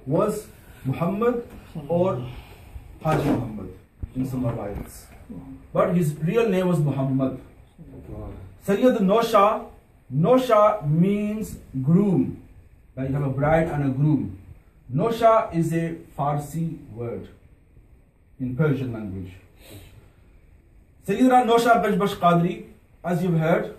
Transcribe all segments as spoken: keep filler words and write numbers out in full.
was Muhammad or Haji Muhammad in some riwayats. But his real name was Muhammad. Sayyid Nosha, Nosha means groom. Like you have a bride and a groom. Nosha is a Farsi word in Persian language. Sayyidina Nosha Gajbakhsh Qadri, as you've heard,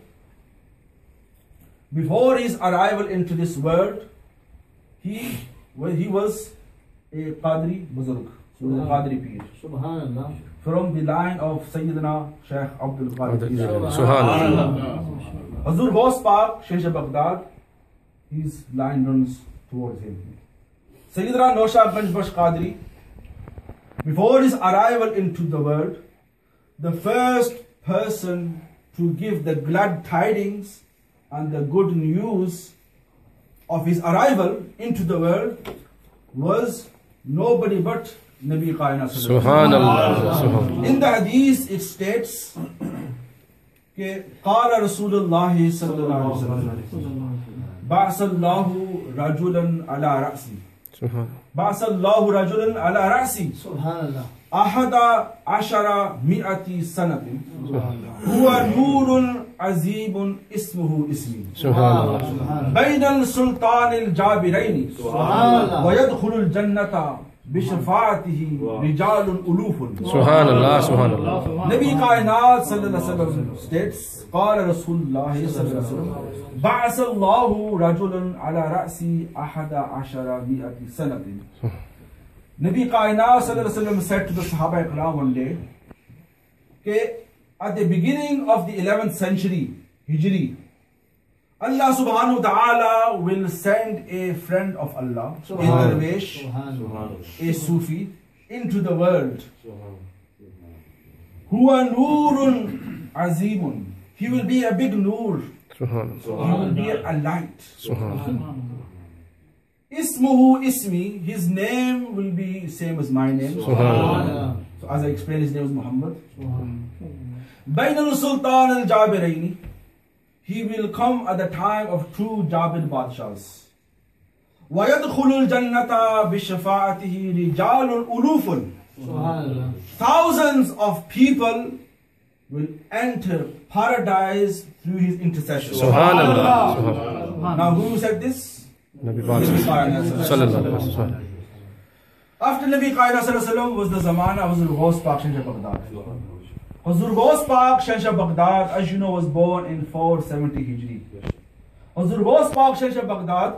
before his arrival into this world, he, well, he was a Qadri Buzurg, so he was a Qadri Peer. Subhanallah. From the line of Sayyidina Shaykh Abdul Qadir. Subhanallah. Hazur Ghaus Pak, Shaykh Baghdad, his line runs towards him. Sayyidina Nosha Gajbakhsh Qadri, before his arrival into the world, the first person to give the glad tidings and the good news of his arrival into the world was nobody but Nabi Kainat. Subhanallah. In the hadith it states that Qala Rasulullah sallallahu alaihi wasallam Ba'asallahu rajulan ala ra'si. Ba'asallahu rajulan ala ra'si. Subhanallah. Ahada ashara mi'ati sanatin. Huwa nurun azibun ismuhu ismi. Subhanallah. Bayna al-sultan al-jabiraini. Subhanallah. Wa yadkhulu al-jannata bishafa'atihi rijalun ulufun. Subhanallah. Subhanallah. Nabi Kainat sallallahu alaihi wasallam states, Qala Rasulullah sallallahu alaihi wasallam Ba'asallahu rajulan ala ra'si ahada ashara mi'ati sanatin. Nabi Kainat sallallahu alaihi wasallam said to the Sahaba Ikram one day, okay, at the beginning of the eleventh century Hijri, Allah subhanahu wa ta'ala will send a friend of Allah, a Darwish, a Sufi, into the world. Huwa nurun azimun. He will be a big nur. He will be a light. Ismuhu ismi, his name will be same as my name. So as I explained, his name is Muhammad. Bainal Sultan al-Jabiraini, he will come at the time of two Jabir Badshahs. Wa yadkhulul jannata bishafa'atihi rijalun ulufun. Thousands of people will enter paradise through his intercession. Subhanallah. Subhanallah. Now who said this? Nabi Kainat. After Nabi Kainat was the Zamana of Hazur Ghaus Pak Shansha Baghdad. Hazur Ghaus Pak Shansha Baghdad, as you know, was born in four seventy Hijri. Hazur Ghaus Pak Shansha Baghdad,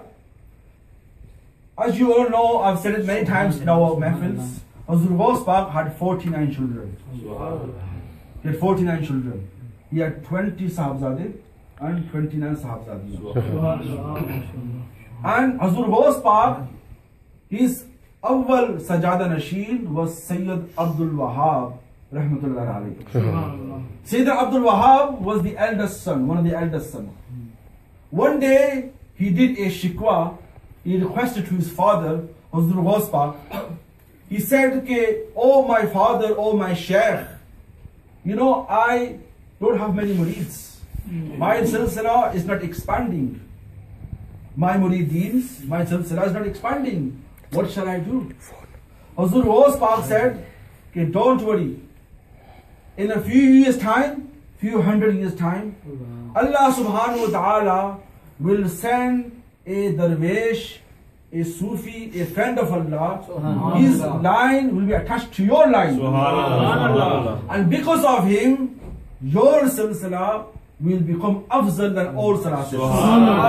as you all know, I've said it many times in our mahfils, Hazur Ghaus Pak had forty-nine children. He had forty-nine children. He had twenty Sahabzade and twenty-nine Sahabzadi. And Hazur Ghaus Pak, his awwal Sajada Nashin was Sayyid Abdul Wahab Rahmatullah alayhi. Sayyid Abdul Wahab was the eldest son, one of the eldest sons. One day he did a shikwa. He requested to his father, Hazur Ghaus Pak. He said, okay, oh my father, oh my sheikh, you know, I don't have many murids. My silsila is not expanding. My muridins, my silsila is not expanding. What shall I do? Hazur Ghaus Pak said, okay, don't worry. In a few years' time, few hundred years' time, Allah subhanahu wa ta'ala will send a Darwish, a Sufi, a friend of Allah. His line will be attached to your line. And because of him, your silsila will become afzal than all salasis.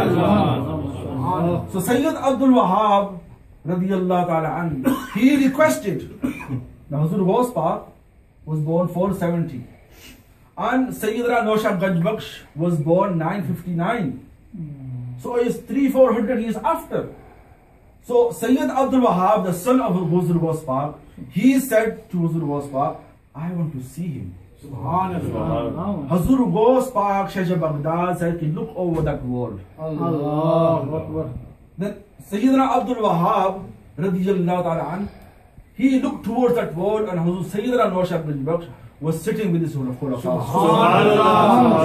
So Sayyid Abdul Wahab radiyallahu ta'ala anhu, he requested. Now Hazur Ghaus Pak was born four seventy and Sayyidina Nosha Gajbakhsh was born nine fifty-nine. So it's three four hundred years after. So Sayyid Abdul Wahab, the son of Hazur Ghaus Pak, he said to Hazur Ghaus Pak, I want to see him. Subhanallah. Hazur Ghaus Pak Shansha Baghdad said, look over that wall. Allah. Then Sayyidina Abdul Wahab radiyallahu ta'ala an, he looked towards that wall and Hazur Sayyidina Nosha Gajbakhsh was sitting with his khulafa.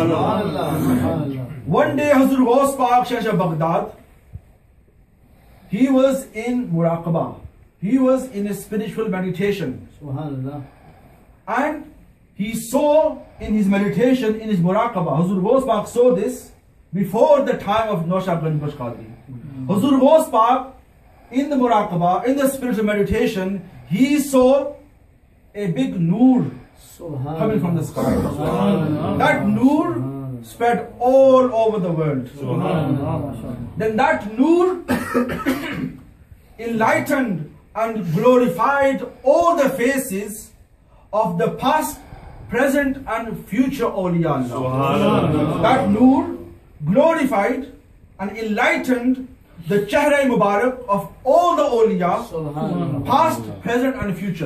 Subhanallah. One day Hazur Ghaus Pak Shansha Baghdad, he was in muraqabah. He was in a spiritual meditation. Subhanallah. And he saw in his meditation, in his muraqabah, Huzur Ghaus Pak saw this before the time of Nosha Ganj Bakhsh Qadri. Huzur Ghaus Pak, in the muraqabah, in the spiritual meditation, he saw a big noor coming from the sky. That noor spread all over the world. Then that noor enlightened and glorified all the faces of the past, present and future awliya Allah. That noor glorified and enlightened the Chehra Mubarak of all the awliya, past, present and future.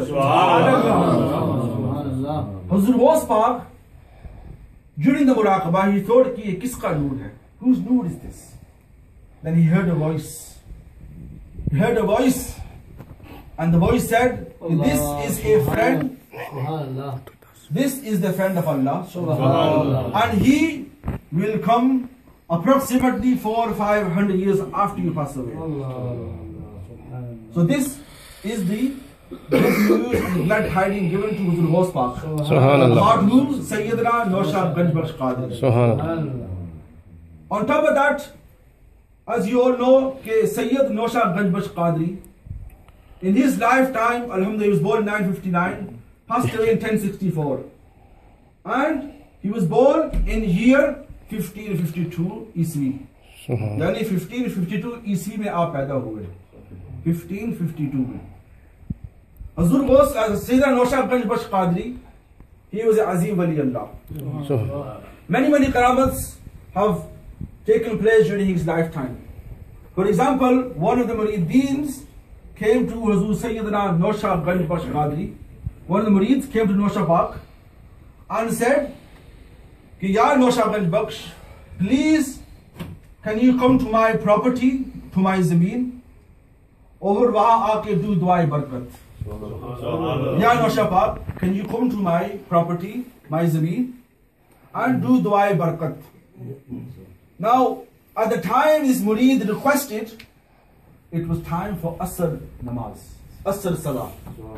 Huzur Ghaus Pak, during the muraqabah, he thought, ki ye kiska noor hai? Whose noor is this? Then he heard a voice. He heard a voice, and the voice said, this is a friend. This is the friend of Allah. And he will come approximately four or five hundred years after you pass away. So this is the good news and glad tidings given to Huzur Ghaus Pak. About whom Sayyidina Nosha Ganj Bakhsh Qadri. On top of that, as you all know, ke Sayyid Nosha Ganj Bakhsh Qadri, in his lifetime, alhamdulillah, he was born in nine fifty-nine, passed away in ten sixty-four. And he was born in year fifteen fifty-two Iswi. Yani fifteen fifty-two Iswi mein aap paida hue. fifteen fifty-two mein. Huzur Ghaus, as Sayyidina Nosha Ganj Bakhsh Qadri, he was a Azim Wali Allah. Many, many karamats have taken place during his lifetime. For example, one of the Murideens came to Huzur Sayyidina Nosha Ganj Bakhsh Qadri. One of the Murids came to Nosha Pak and said, Ki Ya Nosha Ganj Bakhsh, please can you come to my property, to my zameen, over wahan aake do duai barakat. Ya Nosha Pak, can you come to my property, my zameen, and do duai barakat. Now, at the time his murid requested, it was time for Asr namaz, Asr salah.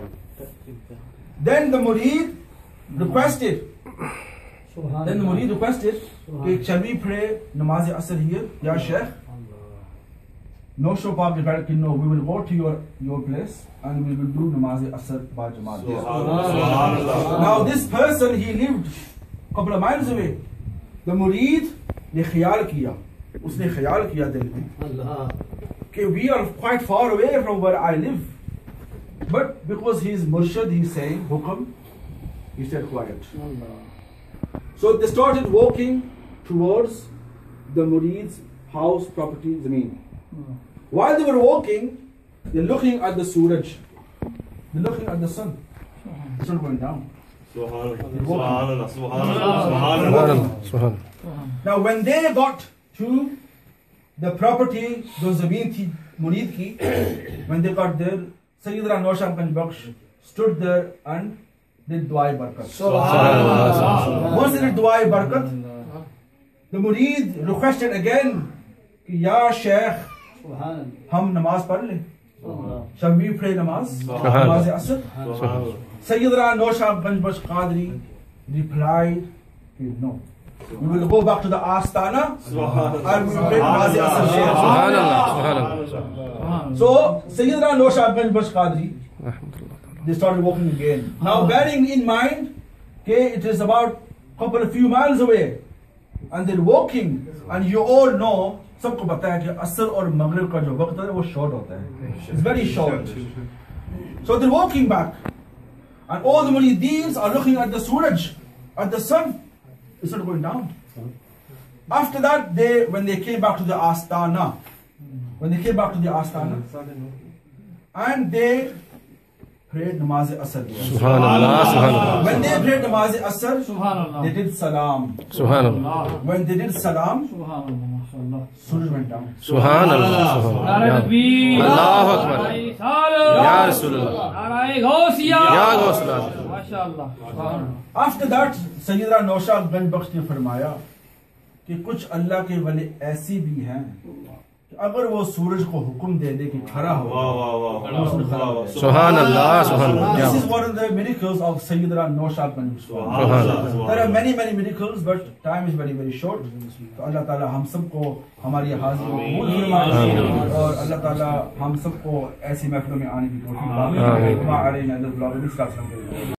Then the murid requested, then the murid requested, okay, shall we pray namaz Asr here, Ya Shaykh? Nosha Pak replied, no, we will go to your, your place and we will do namaz Asr by Jamaat. Now this person, he lived a couple of miles away. The murid ne khayal kiya, usne khayal kiya dil mein, okay, we are quite far away from where I live. But because he is murshid, he is saying hukam, he stayed quiet. So they started walking towards the murid's house, property, zameen. While they were walking, they're looking at the suraj. They're looking at the sun. The sun going down. Subhanallah, Subhanallah, Subhanallah. Now when they got to the property, the zameen thi, murid ki, when they got there, Sayyidina Nosha Ganj Bakhsh stood there and did duai barakat. Once they did duai barakat, the murid requested again, Ya Shaykh, hum namaz pad le. Shall we pray namaz? Namaz Asr? Sayyidina Nosha Ganj Bakhsh Qadri replied, no. We will go back to the Astana and we will pray namaz Asr. So Sayyidina Nosha Ganj Bakhsh Qadri, they started walking again. Now bearing in mind, okay, it is about a couple of few miles away, and they're walking, and you all know, सबको पता है कि असर और मगरिब का जो वक्त है वो short होता है. It's very short. So they're walking back, and all the murideens are looking at the suraj, at the sun. It's not going down. After that, they when they came back to the Astana, when they came back to the Astana, and they prayed namaz Asr. Subhanallah, Subhanallah. When they prayed namaz Asr, Subhanallah, they did salam. Subhanallah. When they did salam, Subhanallah, suraj went down. Subhanallah, Subhanallah. Allahu Akbar. Ya Rasulullah. Ya Ghausiyya. MashaAllah. After that, Sayyidina Nosha Ganj Bakhsh ने फरमाया कि कुछ अल्लाह के वली ऐसी भी हैं अगर वो सूरज को हुक्म दे दे कि खड़ा हो, सुभान अल्लाह, सुभान अल्लाह। This is one of the miracles of Sayyidina Naushad bin Bashqadri. There are many many miracles, but time is very very short. तो अल्लाह ताला हम सबको हमारी हाजिरी को कबूल फरमाए और अल्लाह ताला हम सबको ऐसी महफिलों में आने की तौफीक दे।